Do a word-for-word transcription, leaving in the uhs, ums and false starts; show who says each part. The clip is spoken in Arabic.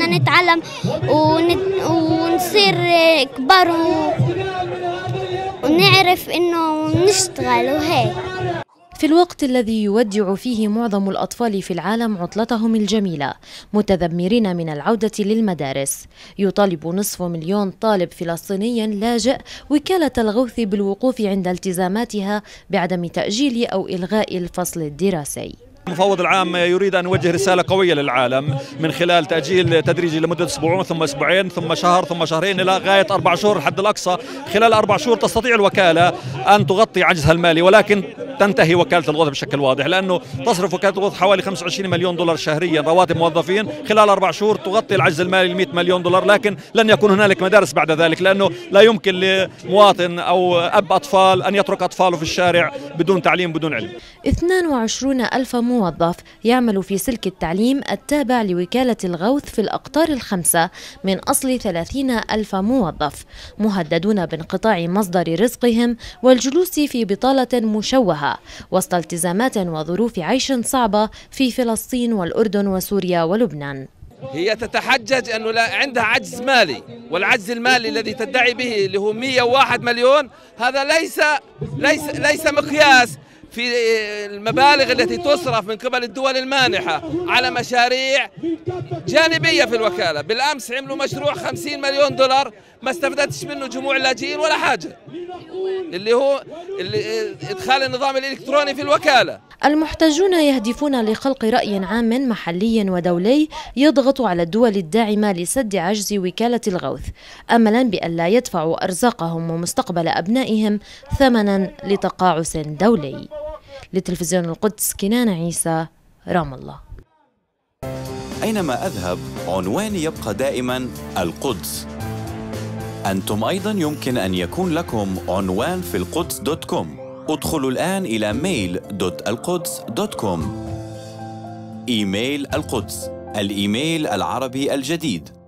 Speaker 1: بدنا نتعلم ونت... ونصير كبار و... ونعرف إنه نشتغل وهيك.
Speaker 2: في الوقت الذي يودع فيه معظم الأطفال في العالم عطلتهم الجميلة متذمرين من العودة للمدارس، يطالب نصف مليون طالب فلسطيني لاجئ وكالة الغوث بالوقوف عند التزاماتها بعدم تأجيل أو إلغاء الفصل الدراسي.
Speaker 3: المفوض العام يريد أن يوجه رسالة قوية للعالم من خلال تأجيل تدريجي لمدة أسبوع ثم أسبوعين ثم شهر ثم شهرين إلى غاية أربع شهور الحد الأقصى. خلال أربع شهور تستطيع الوكالة أن تغطي عجزها المالي، ولكن تنتهي وكالة الغوث بشكل واضح، لأنه تصرف وكالة الغوث حوالي خمسة وعشرين مليون دولار شهريا رواتب موظفين. خلال أربع شهور تغطي العجز المالي مئة مليون دولار، لكن لن يكون هنالك مدارس بعد ذلك، لأنه لا يمكن لمواطن أو أب أطفال أن يترك أطفاله في الشارع بدون تعليم بدون علم.
Speaker 2: اثنين وعشرين ألف موظف يعمل في سلك التعليم التابع لوكالة الغوث في الأقطار الخمسة من أصل ثلاثين ألف موظف، مهددون بانقطاع مصدر رزقهم والجلوس في بطالة مشوهة وسط التزامات وظروف عيش صعبة في فلسطين والأردن وسوريا ولبنان.
Speaker 4: هي تتحجج أنه لا عندها عجز مالي، والعجز المالي الذي تدعي به اللي هو مئة وواحد مليون هذا ليس ليس ليس مقياس في المبالغ التي تصرف من قبل الدول المانحة على مشاريع جانبية في الوكالة. بالأمس عملوا مشروع خمسين مليون دولار ما استفدتش منه جموع اللاجئين ولا حاجة، اللي هو اللي إدخال النظام الإلكتروني في الوكالة.
Speaker 2: المحتجون يهدفون لخلق رأي عام محلي ودولي يضغط على الدول الداعمة لسد عجز وكالة الغوث، أملا بأن لا يدفعوا أرزاقهم ومستقبل أبنائهم ثمنا لتقاعس دولي. لتلفزيون القدس كنان عيسى، رام الله.
Speaker 5: أينما أذهب عنواني يبقى دائما القدس. أنتم أيضا يمكن أن يكون لكم عنوان في القدس دوت كوم. ادخلوا الآن إلى ميل دوت القدس دوت كوم. إيميل القدس، الإيميل العربي الجديد.